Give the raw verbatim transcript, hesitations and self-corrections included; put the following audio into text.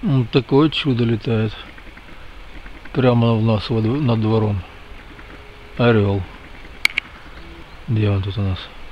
Вот такое чудо летает. Прямо у нас над двором. Орел. Где он тут у нас?